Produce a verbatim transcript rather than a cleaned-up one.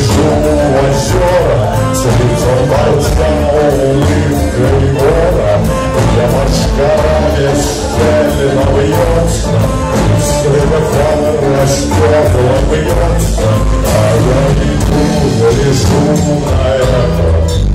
лежу у озера, с лицом борца улыбкой гора. Я морская степенно бьется, срыва растет, бьется, а я иду, лежу на это.